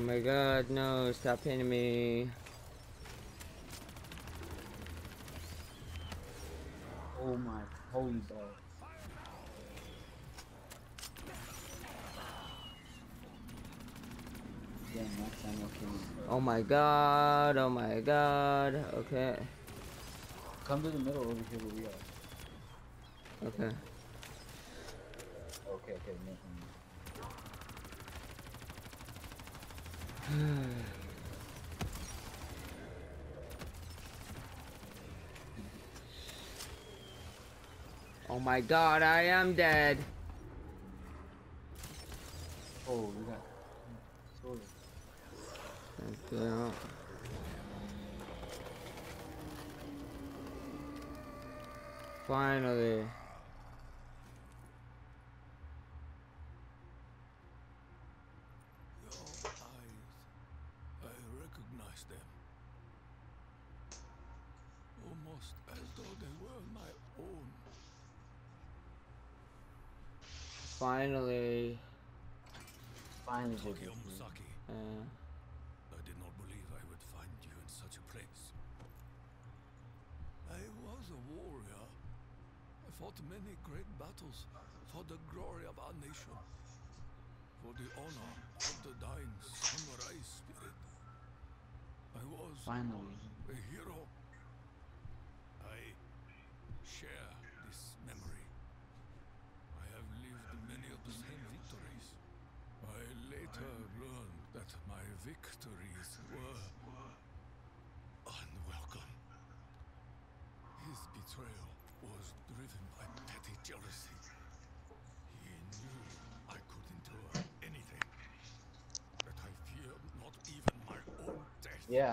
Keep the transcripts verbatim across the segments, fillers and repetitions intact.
my god, no, stop hitting me. Oh my holy balls. Yeah, next time I'll kill you. Oh my god, oh my god, okay. Come to the middle over here where we are. Okay. Okay, okay, nothing. Oh my god, I am dead. Oh, we got sword. Thank you. Finally. Your eyes, I recognize them. Almost as though they were my own. Finally. Finally, Tokyo Jiggy. Musaki. Uh, I did not believe I would find you in such a place. I was a warrior. I fought many great battles for the glory of our nation, for the honor of the dying samurai spirit. I was Finally. a hero. I share this memory. I have lived many of the same victories. I later learned that my victories were unwelcome. His betrayal was driven by petty jealousy. He knew I could endure anything, that I feared not even my own death. Yeah.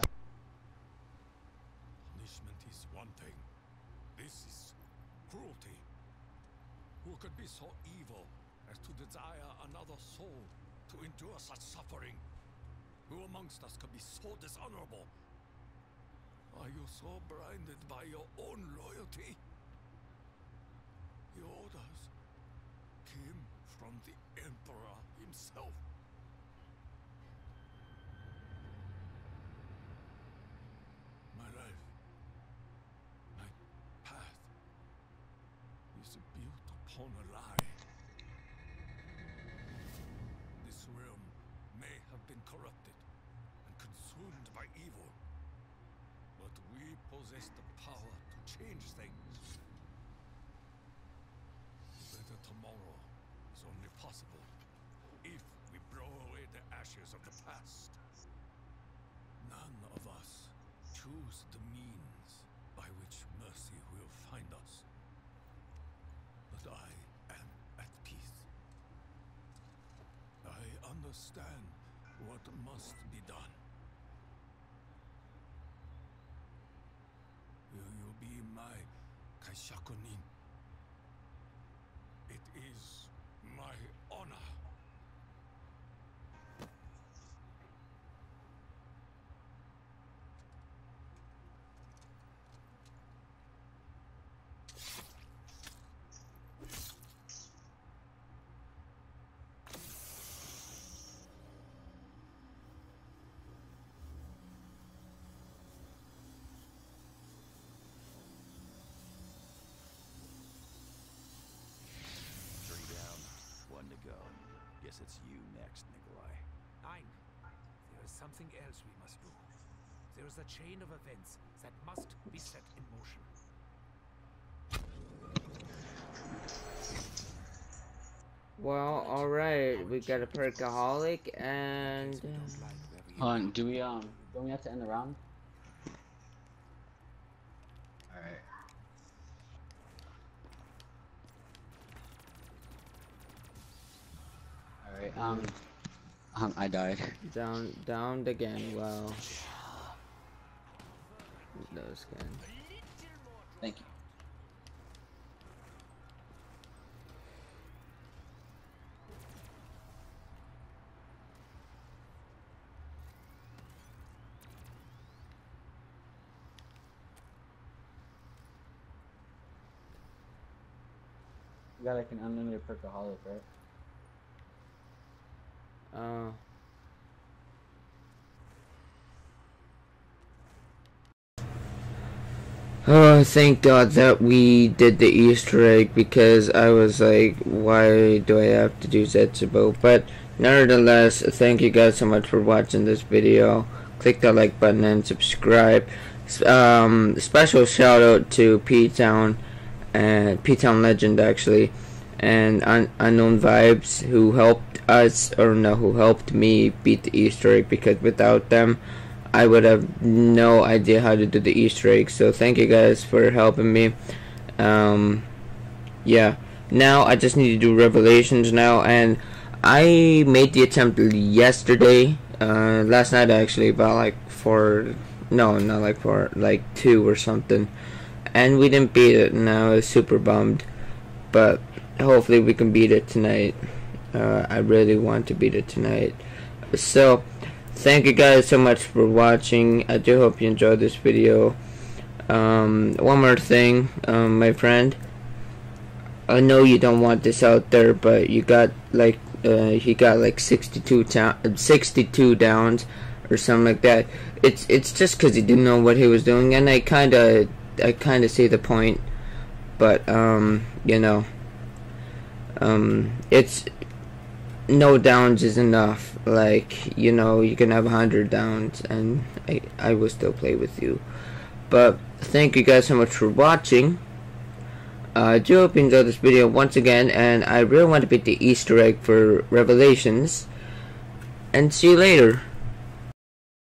Punishment is one thing. This is cruelty. Who could be so evil as to desire another soul to endure such suffering? Who amongst us could be so dishonorable? Are you so blinded by your own loyalty? The orders came from the Emperor himself. My life, my path, is built upon a lie. This realm may have been corrupted and consumed by evil, but we possess the power to change things. A better tomorrow is only possible if we blow away the ashes of the past. None of us choose the means by which mercy will find us. But I am at peace. I understand what must be done. Will you be my Kaishakunin? It is my honor. Three down, one to go. Guess it's you next, Nikolai. Nine. There is something else we must do. There is a chain of events that must be set in motion. well, alright. We got a perkaholic and. We don't like where we Hold on, do we, um, don't we have to end the round? Alright. Alright, um, um, I died. Down, downed again. Well. No skin. Thank you. You got like an unlimited perkaholic, right? Uh. Oh, thank God that we did the Easter egg, because I was like, why do I have to do Zetsubo? But nevertheless, thank you guys so much for watching this video. Click that like button and subscribe. Um, special shout out to P-Town and P-Town Legend actually, and Un Unknown Vibes, who helped us, or no, who helped me beat the Easter egg, because without them I would have no idea how to do the Easter egg. So thank you guys for helping me. Um, yeah, now I just need to do Revelations now, and I made the attempt yesterday, uh, last night actually, about like four, no, not like four, like two or something, and we didn't beat it, and I was super bummed, but hopefully we can beat it tonight. uh, I really want to beat it tonight. So thank you guys so much for watching. I do hope you enjoyed this video. Um, one more thing, um, my friend, I know you don't want this out there, but you got like uh, he got like sixty-two downs or something like that. It's it's just because he didn't know what he was doing, and I kind of I kind of see the point, but um, you know, um, it's no downs is enough. Like, you know, you can have a hundred downs, and I I will still play with you. But thank you guys so much for watching. Uh, I do hope you enjoyed this video once again, and I really want to beat the Easter egg for Revelations. And see you later.